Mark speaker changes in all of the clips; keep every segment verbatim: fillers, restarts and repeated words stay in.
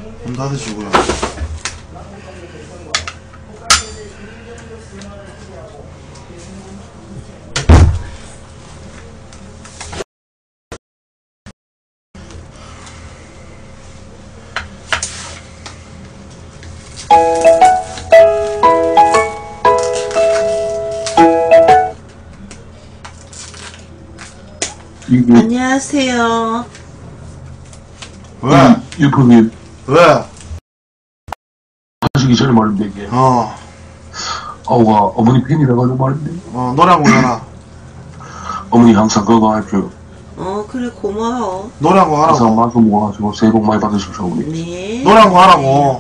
Speaker 1: 문 닫으시고요.
Speaker 2: 안녕하세요.
Speaker 1: 왜?
Speaker 3: 유품님
Speaker 1: 왜?
Speaker 3: 하시기 전에 말인데 이게
Speaker 1: 어.
Speaker 3: 아우가 어머니 팬이라 가지고 말인데
Speaker 1: 어, 노래 한 곡 해라.
Speaker 3: 어머니 항상 건강하십시오.
Speaker 2: 어 그래 고마워.
Speaker 1: 노래 한 곡
Speaker 3: 항상
Speaker 1: 하라고.
Speaker 3: 말씀 모아가지고 새해 복 많이 받으십시오 어머니.
Speaker 2: 네.
Speaker 1: 노래 한 곡 하라고.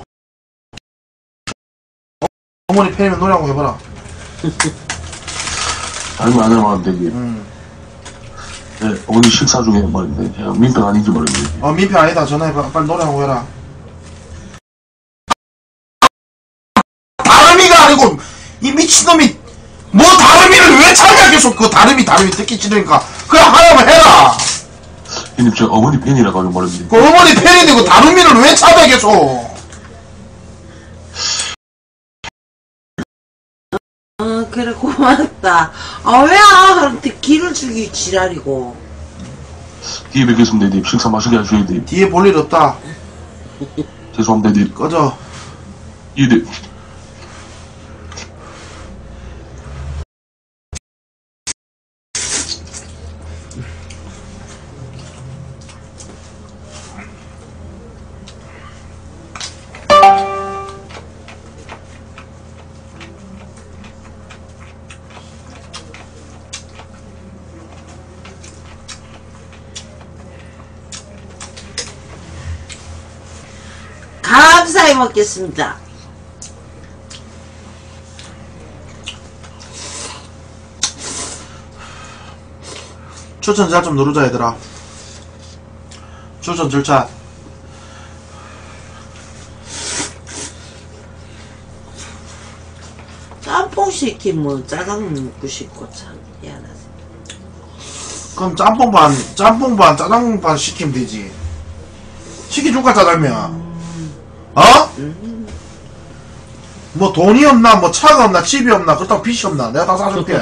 Speaker 1: 어머니 팬이면 노래 한 곡 해봐라.
Speaker 3: 아니면 안 하면 안 되지.
Speaker 1: 음.
Speaker 3: 네, 어머니 식사 중에 말인데 제가 민폐 아닌지 모르겠는데.
Speaker 1: 어, 민폐 아니다. 전화해봐. 빨리 노래 한 곡 해라. 다름이가 아니고, 이 미친놈이, 뭐 다름이를 왜 찾냐, 계속. 그 다름이, 다름이 듣기 싫으니까. 그냥 하나만 해라.
Speaker 3: 형님 저 어머니 팬이라 가지고 말인데.
Speaker 1: 그 어머니 팬인데, 그 다름이를 왜 찾아, 계속.
Speaker 2: 어 그래 고맙다. 아 왜 아한테 기를 주기 지랄이고.
Speaker 3: 뒤에 뵙겠습니다 님. 식사 맛있게 하셔야 돼.
Speaker 1: 뒤에 볼 일 없다.
Speaker 3: 죄송합니다 님.
Speaker 1: 꺼져.
Speaker 3: 이들
Speaker 2: 감사히 먹겠습니다.
Speaker 1: 추천 잘 좀 누르자, 얘들아. 추천 절차.
Speaker 2: 짬뽕 시키면 짜장 먹고 싶고 참 미안하네.
Speaker 1: 그럼 짬뽕 반, 짬뽕 반, 짜장 반 시키면 되지. 시켜줄까, 짜장면? 어? 뭐 돈이 없나, 뭐 차가 없나, 집이 없나, 그렇다고 빚이 없나, 내가 다 사줄게.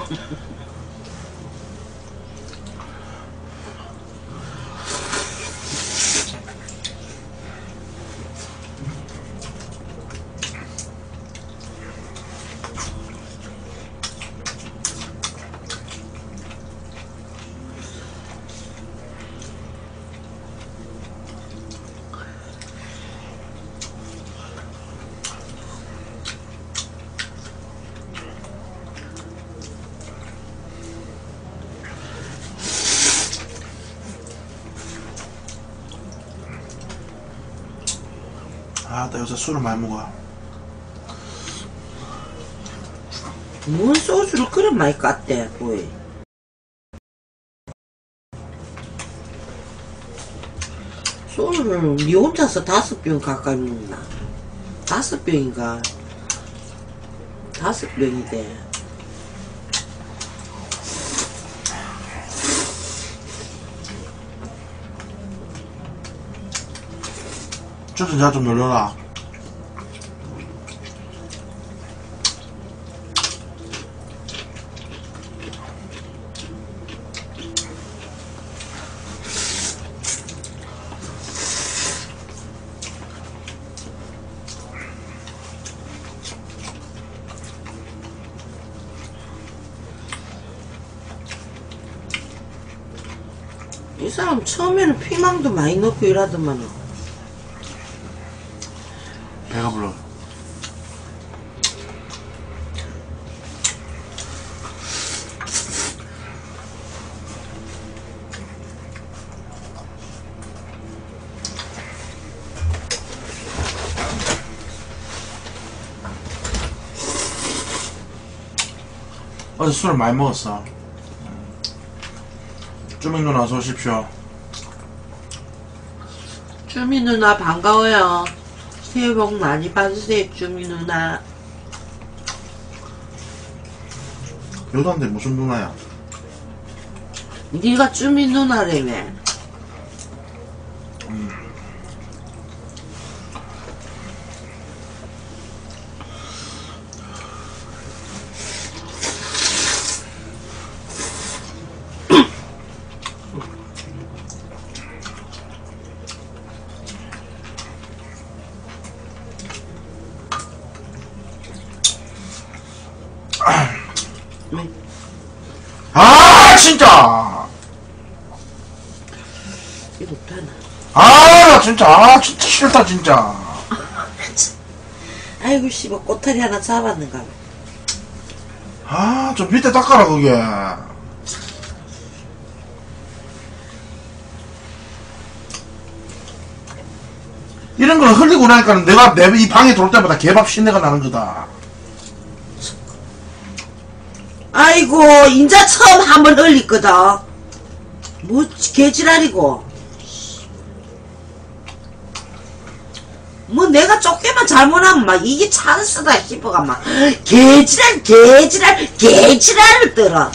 Speaker 1: 아, 나 요새 술을 많이 먹어.
Speaker 2: 뭔 소주를 그래 많이 깠대 보이. 소주를 니 혼자서 다섯 병 가까이 먹나? 다섯 병인가? 다섯 병이대.
Speaker 1: 추천 잘 좀 눌러라.
Speaker 2: 이 사람 처음에는 피망도 많이 넣고 이러더만은.
Speaker 1: 배가 불러. 어제 술을 많이 먹었어. 쭈밍 누나 어서 오십시오.
Speaker 2: 쭈미 누나 반가워요. 새해 복 많이 받으세요 쭈미 누나.
Speaker 1: 요단데 무슨 누나야?
Speaker 2: 니가 쭈미 누나라며.
Speaker 1: 음. 아 진짜 아 진짜 싫다 진짜.
Speaker 2: 아이고 씨발 꼬타리 하나 잡았는가 봐.
Speaker 1: 아 저 밑에 닦아라 그게. 이런 걸 흘리고 나니까 내가 내 이 방에 들어올 때마다 개밥 신내가 나는 거다.
Speaker 2: 아이고 인자 처음 한번 흘렸거든. 뭐 개지랄이고. 뭐 내가 쫓게만 잘못하면 막 이게 찬스다 싶어가 막 개지랄 개지랄 개지랄을 떨어.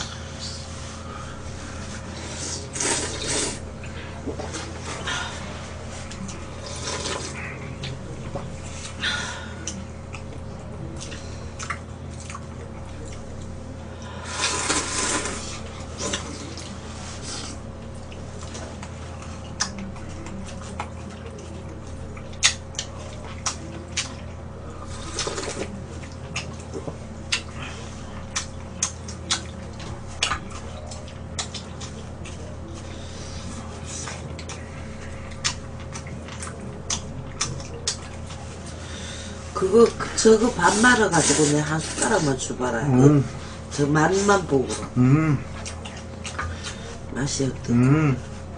Speaker 2: 그거 그, 저거 밥 말아가지고 내 한 숟가락만 줘봐라.
Speaker 1: 음.
Speaker 2: 그, 저 맛만 보고
Speaker 1: 음.
Speaker 2: 맛이 어떤.
Speaker 1: 음.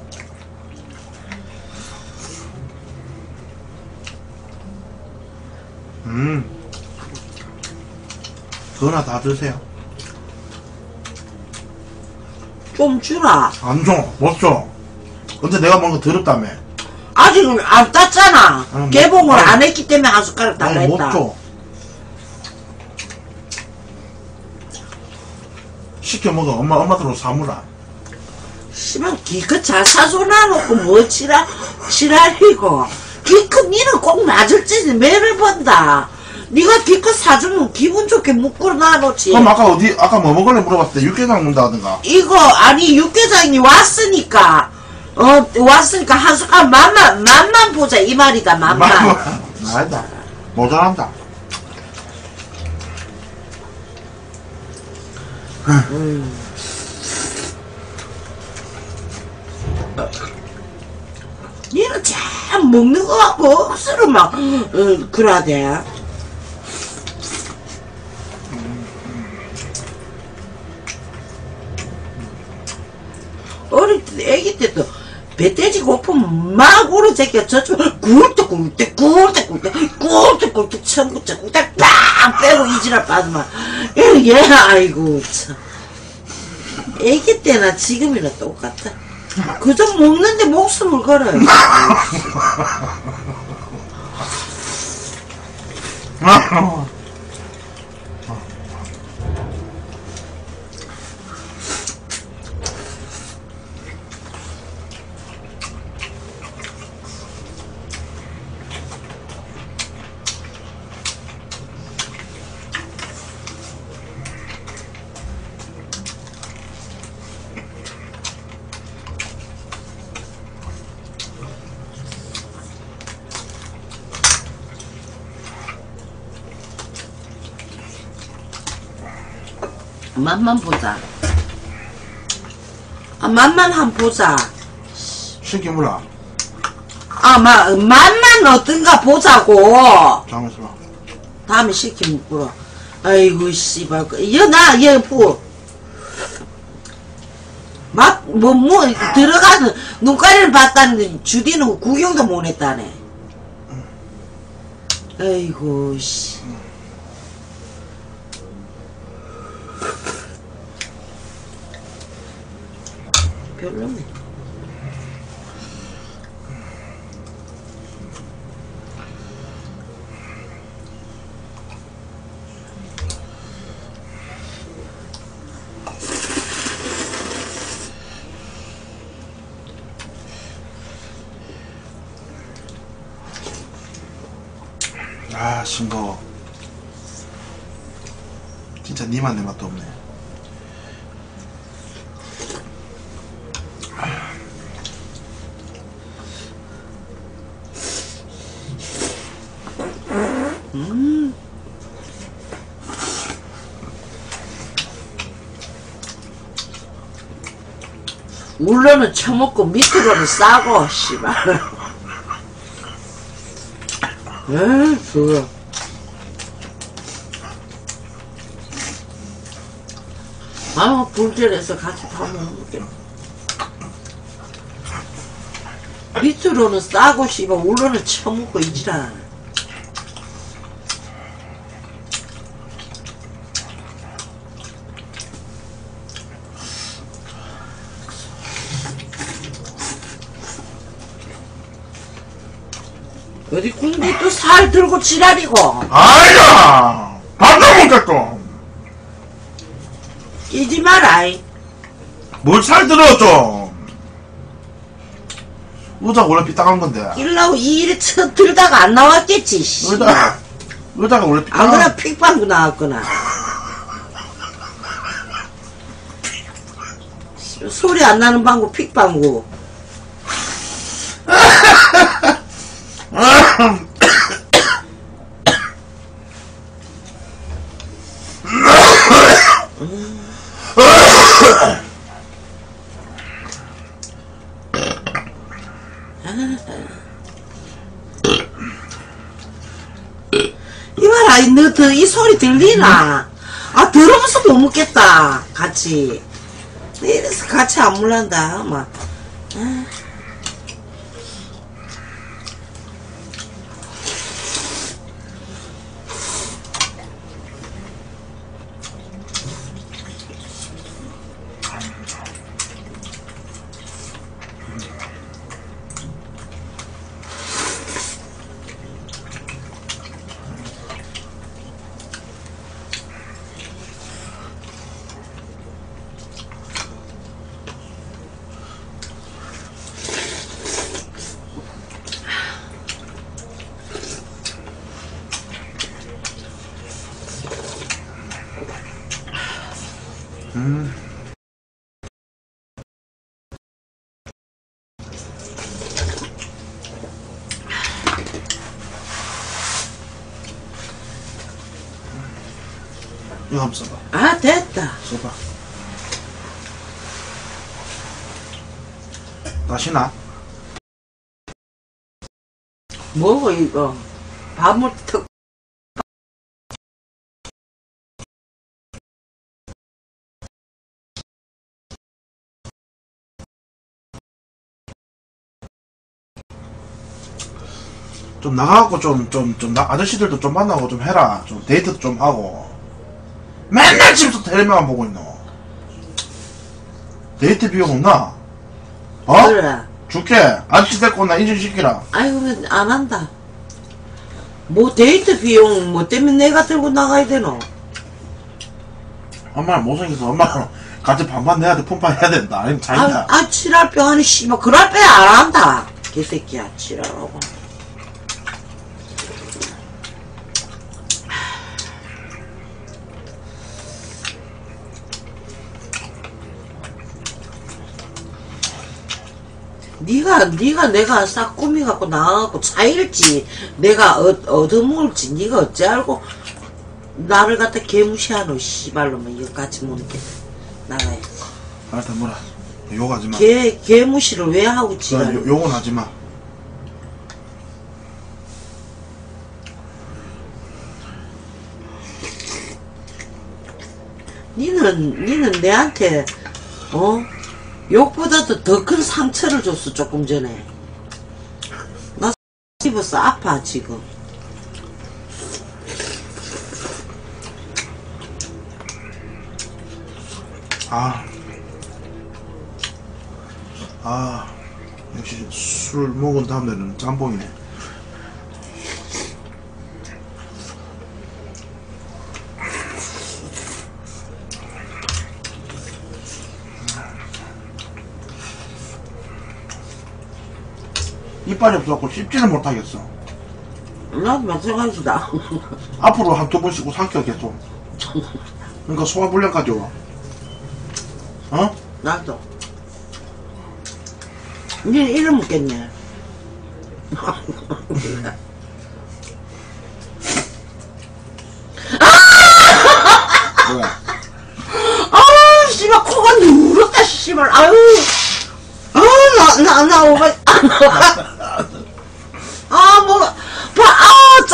Speaker 1: 음. 그거나 다 드세요.
Speaker 2: 좀 주라.
Speaker 1: 안 줘. 못 줘. 근데 내가 먹은 거 더럽다며.
Speaker 2: 아직은 안 땄잖아.
Speaker 1: 아니,
Speaker 2: 개봉을
Speaker 1: 뭐, 아니.
Speaker 2: 안 했기 때문에 한 숟가락 달라
Speaker 1: 아니 못
Speaker 2: 했다.
Speaker 1: 줘. 시켜 먹어. 엄마 엄마들로 사무라.
Speaker 2: 씨발 기껏 잘 사줘놔놓고 뭐 지랄 지랄이고. 기껏 니는 꼭 맞을 짓을 매를 본다. 니가 기껏 사주면 기분 좋게 묶어 놔놓지.
Speaker 1: 그럼 아까 어디 아까 뭐 먹을래 물어봤을 때 육개장 먹는다 하던가.
Speaker 2: 이거 아니 육개장이 왔으니까 어 왔으니까 한 숟가락 맛만 맛만 보자 이 말이다. 맛만.
Speaker 1: 아니다. 모자란다.
Speaker 2: 음. 니는 참 먹는 거 같고 억수로 막 어, 그러대. 어릴 때 애기 때도 배돼지 고프면 막 오르 새끼가 저쪽 굴뚝굴뚝 굴뚝굴뚝 굴뚝굴뚝 천구째 굴뚝 빵 빼고 이지랄 빠지만 얘 아이고 참 애기 때나 지금이나 똑같아. 그저 먹는데 목숨을 걸어요. 맛만 보자. 아, 맛만 한 보자.
Speaker 1: 시켜 물라.
Speaker 2: 아, 마, 맛만 어떤가 보자고.
Speaker 1: 잠깐만 있어봐.
Speaker 2: 다음에 시키면 물어. 아이고, 씨발. 여, 나, 여, 부. 맛, 뭐, 뭐, 들어가서 눈가리를 봤다는데 주디는 구경도 못 했다네. 아이고, 씨. 별로네.
Speaker 1: 아 싱거워. 진짜 니만 내 맛도 없네.
Speaker 2: 음. 울러는 처먹고 밑으로는 싸고 씨발. 에이, 그거. 아, 불절해서 같이 밥 먹을게. 밑으로는 싸고, 씨발, 울로는 처먹고, 이지라. 어디 군대 또 살 들고 지랄이고.
Speaker 1: 아이야! 밥도 먹겠고!
Speaker 2: 끼지 마라이.
Speaker 1: 뭘 살 들어, 좀! 의자가 원래 삐딱한 건데.
Speaker 2: 일라고 이 일에 쳐 들다가 안 나왔겠지, 씨.
Speaker 1: 의자, 의자가 원래 삐딱한
Speaker 2: 안 그러나 픽방구 나왔거나. 소리 안 나는 방구 픽방구. 이봐라, 너, 더, 이 소리 들리나? 아, 들으면서 못 먹겠다, 같이. 이래서 같이 안 물란다, 막. 아.
Speaker 1: 음. 이거 한번 써봐.
Speaker 2: 아, 됐다.
Speaker 1: 써봐. 다시나?
Speaker 2: 뭐고, 이거. 밥을 턱.
Speaker 1: 좀 나가갖고 좀, 좀, 좀, 나, 아저씨들도 좀 만나고 좀 해라. 좀 데이트도 좀 하고. 맨날 집에서 텔레비만 보고 있노. 데이트 비용 없나? 어?
Speaker 2: 그래.
Speaker 1: 줄게. 아저씨 데리고 나 인증시키라.
Speaker 2: 아이고, 안 한다. 뭐, 데이트 비용, 뭐 때문에 내가 들고 나가야 되노?
Speaker 1: 엄마는 못생겨서 엄마는 같이 반반 내야 돼. 품판 해야 된다. 아니면 자기가.
Speaker 2: 아, 아, 칠할병 아니, 씨발, 그럴 빼 안 한다. 개새끼야, 칠하라고. 니가, 니가 내가 싹 꾸미갖고 나가갖고 차일지, 내가 어, 얻어먹을지, 니가 어찌 알고, 나를 갖다 개무시하노, 씨발로만, 이거 같이 모니까. 나가야.
Speaker 1: 알았다, 뭐라. 욕하지 마.
Speaker 2: 개, 개무시를 왜 하고
Speaker 1: 야,
Speaker 2: 지랄.
Speaker 1: 요- 욕은 하지 마.
Speaker 2: 니는, 니는 내한테, 어? 욕보다도 더 큰 상처를 줬어, 조금 전에. 나 입어서 아파, 지금.
Speaker 1: 아. 아. 역시 술 먹은 다음에는 짬뽕이네. 이빨이 없어갖고 씹지를 못하겠어.
Speaker 2: 나도 마찬가지다.
Speaker 1: 앞으로 한 두 번 씹고 삼켜 계속. 그러니까 소화불량까지 와. 어?
Speaker 2: 나도. 니는 이름 묻겠네.
Speaker 1: 뭐야?
Speaker 2: 아우, 씨발, 코가 누렇다, 씨발. 아유. 아우, 나, 나, 나, 오바. 아, 뭐, 봐, 아우,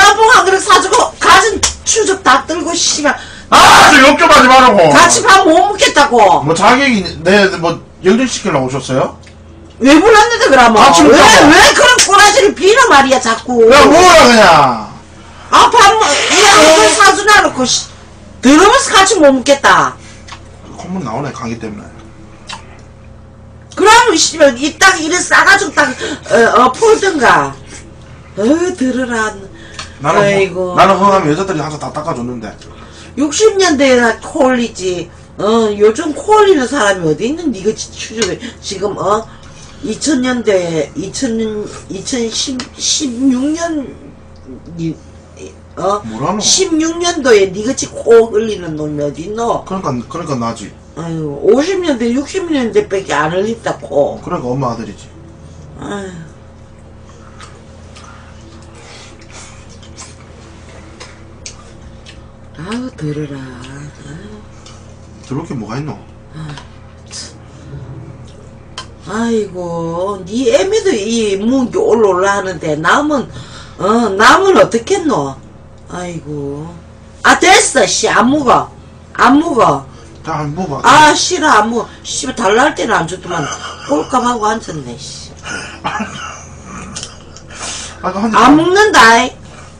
Speaker 2: 닭을 사주고 가진 추적 닭 들고 씨발
Speaker 1: 아, 저 욕 좀 하지 말라고.
Speaker 2: 같이 밥 못 먹겠다고.
Speaker 1: 뭐 자격이 내 뭐 연결시키려고 오셨어요?
Speaker 2: 왜 불렀는데 그러면?
Speaker 1: 같이
Speaker 2: 왜,
Speaker 1: 먹자고.
Speaker 2: 왜 그런 꼬라지를 빌어 말이야 자꾸.
Speaker 1: 야, 뭐야 그냥.
Speaker 2: 아, 밥 먹, 그냥 그걸 사주나 놓고 씨, 들으면서 같이 못 먹겠다.
Speaker 1: 콧물 나오네 감기 때문에.
Speaker 2: 그러면 씨발 이 딱 이래 싸가지고 딱 어, 어 풀든가. 어 들으라.
Speaker 1: 나는
Speaker 2: 아이고.
Speaker 1: 허, 나는 허하면 여자들이 항상 다 닦아줬는데.
Speaker 2: 육십 년대에나 코 올리지. 어, 요즘 코 올리는 사람이 어디 있는 니가 추적해. 지금, 어, 이천 년대, 이천, 이천십육 년, 어,
Speaker 1: 뭐라노?
Speaker 2: 십육 년도에 니같이 코 흘리는 놈이 어디 있노?
Speaker 1: 그러니까 그러니까 나지.
Speaker 2: 아유, 오십 년대, 육십 년대 밖에 안 흘린다, 코.
Speaker 1: 그러니까 엄마 아들이지.
Speaker 2: 아유. 아우, 들으라.
Speaker 1: 들을 게 뭐가 있노?
Speaker 2: 아이고, 니 애미도 이 문기 올라올라 하는데, 남은, 어, 남은 어떻겠노? 아이고. 아, 됐어, 씨, 안 먹어. 안 먹어.
Speaker 1: 자, 한번 먹어봐.
Speaker 2: 아, 싫어, 안 먹어. 씨발, 달라 할 때는 안 줬더만, 꼴값하고 앉았네, 씨.
Speaker 1: 아까 한
Speaker 2: 안 먹는다, 이.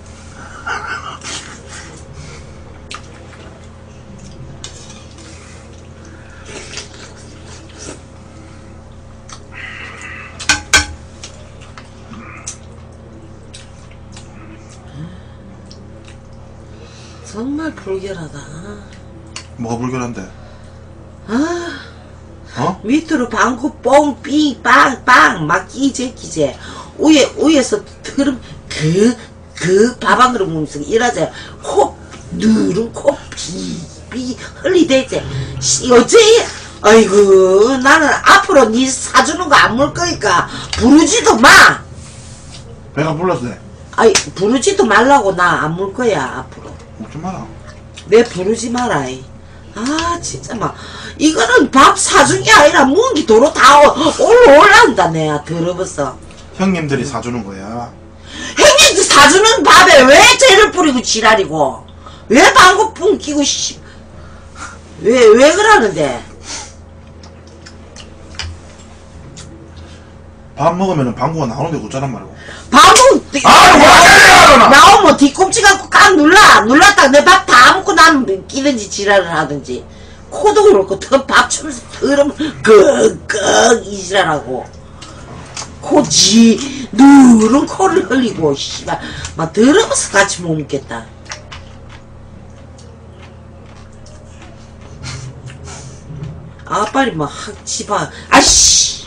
Speaker 2: 정말 불결하다.
Speaker 1: 뭐가 불결한데?
Speaker 2: 아,
Speaker 1: 어?
Speaker 2: 밑으로 방구 뽕, 삥, 빵, 빵, 막 끼제, 끼제. 위에, 위에서 들음, 그, 그 밥 한 그릇 먹으면서 일하자. 코, 누른 코, 비, 비, 흘리대지. 씨, 어째, 아이고, 나는 앞으로 니 사주는 거 안 먹을 거니까, 부르지도 마!
Speaker 1: 배가 불렀어.
Speaker 2: 아이, 부르지도 말라고 나 안 먹을 거야, 앞으로.
Speaker 1: 먹지 마라.
Speaker 2: 내 부르지 마라. 이. 아 진짜 막 이거는 밥 사준 게 아니라 문기 도로 다 올라 올라온다 내가 들어봤어.
Speaker 1: 형님들이 사주는 거야.
Speaker 2: 형님들 사주는 밥에 왜 죄를 뿌리고 지랄이고 왜 방구 뿡 끼고 씨. 왜, 왜 그러는데?
Speaker 1: 밥 먹으면 방구가 나오는데 웃자란 말이고.
Speaker 2: 방구
Speaker 1: 아, 뭐야,
Speaker 2: 나오면 뒤꿈치 갖고 꽉 눌러 눌렀다 내 밥 다 먹고 나면 끼든지 지랄을 하든지 코도 그렇고 밥 추면서 더러면 끄끄 이 지랄하고 코지 누른 코를 흘리고 씨발 막 더러워서 같이 못 먹겠다. 아 빨리 막 학치봐 아씨.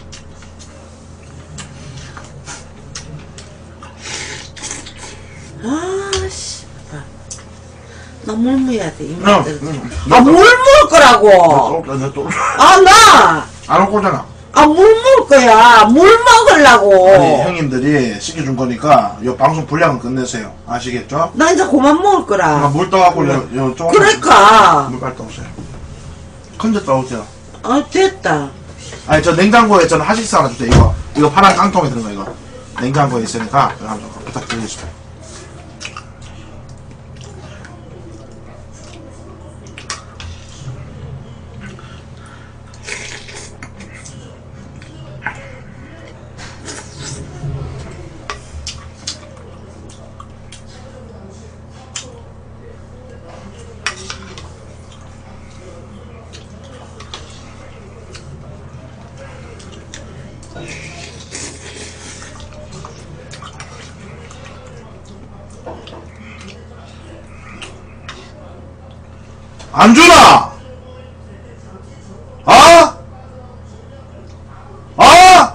Speaker 2: 아씨, 나 물 먹어야 돼.
Speaker 1: 야,
Speaker 2: 아, 물 먹을 거라고. 아, 나.
Speaker 1: 안 올 거잖아.
Speaker 2: 아, 물 먹을 거야. 물 먹으려고.
Speaker 1: 아니, 형님들이 시켜준 거니까 요 방송 분량은 끝내세요. 아시겠죠?
Speaker 2: 나 이제 그만 먹을 거라.
Speaker 1: 아, 물 떠갖고 요, 요 조금.
Speaker 2: 그러니까.
Speaker 1: 물 빨리 떠오세요. 큰데 떠오세요.
Speaker 2: 아, 됐다.
Speaker 1: 아니, 저 냉장고에 저는 하시스 하나 주세요. 이거. 이거 파란 깡통에 들은 거, 이거. 냉장고에 있으니까, 이거 한번 부탁드리겠습니다. 안 주나? 어? 어?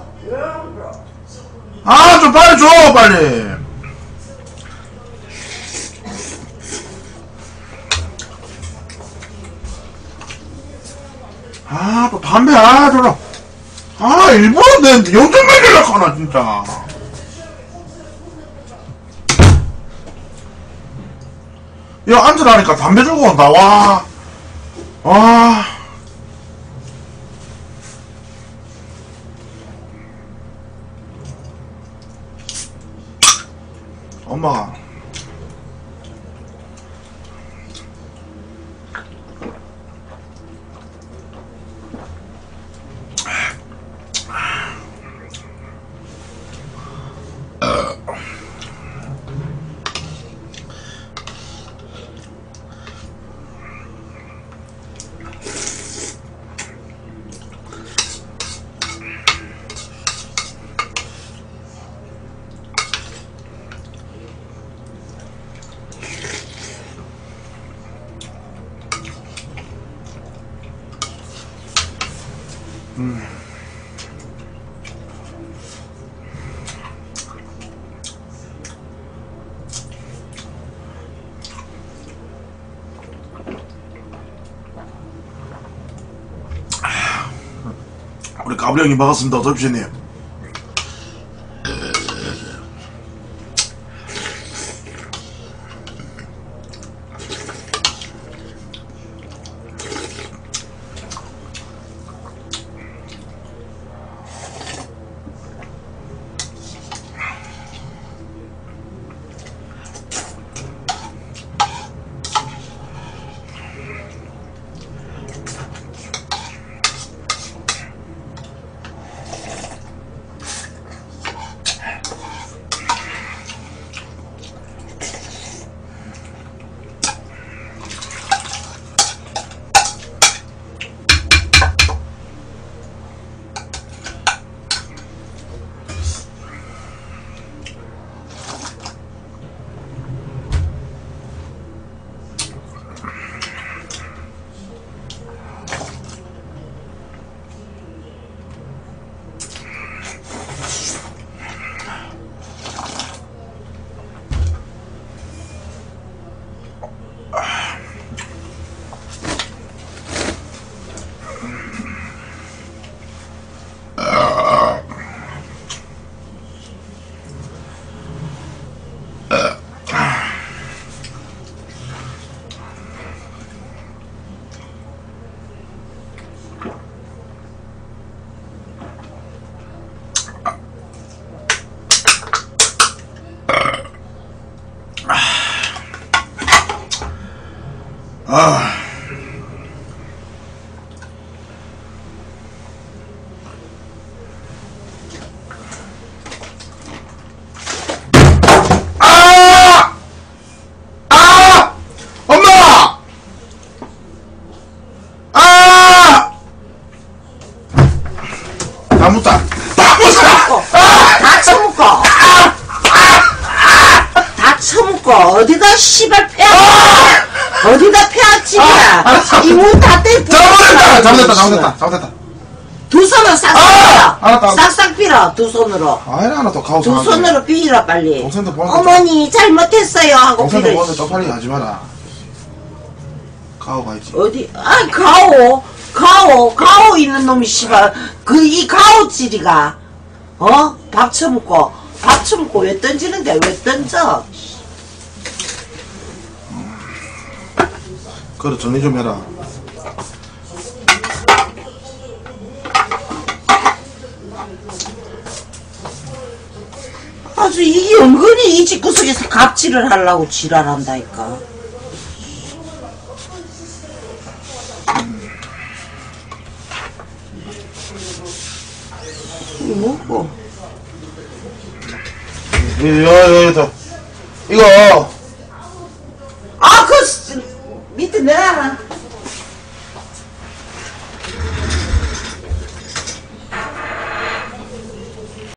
Speaker 1: 아, 좀 빨리 줘, 빨리. 아, 또 담배, 아, 저러. 아, 일부러 내 영점 매기려고 하나, 진짜. 야, 앉으라니까 담배 들고 온다, 와. 와. 엄마가 까불이 형님 반갑습니다. 접시님. 아. 아! 아! 엄마! 아! 다 묻다. 다 묻다.
Speaker 2: 다 처먹고. 다 처먹고. 어디다 씨발 패? 어디다 패악질이야?
Speaker 1: 아,
Speaker 2: 이문 다 떼.
Speaker 1: 잘못했다. 잘못했다. 잘못했다. 잘못했다.
Speaker 2: 두 손으로 싹싹
Speaker 1: 아!
Speaker 2: 빌어.
Speaker 1: 알았다.
Speaker 2: 싹싹 빌어. 두 손으로.
Speaker 1: 아이라 하나 또 가오스
Speaker 2: 두 손으로 빌어 빨리.
Speaker 1: 동생도 보는데
Speaker 2: 어머니 잘못했어요 하고
Speaker 1: 동생도
Speaker 2: 빌어.
Speaker 1: 보는데 쪽팔리게 하지 마라. 가오 가야지.
Speaker 2: 어디? 아 가오. 가오. 가오 있는 놈이 씨발. 그 이 가오찌리가 어? 밥 처먹고. 밥 처먹고 왜 던지는데 왜 던져?
Speaker 1: 그래 정리 좀 해라.
Speaker 2: 아주 이게 은근히 이 집구석에서 갑질을 하려고 지랄한다니까. 이거 먹고.
Speaker 1: 이거 이거 이거
Speaker 2: 아, 그, 밑에 내놔라.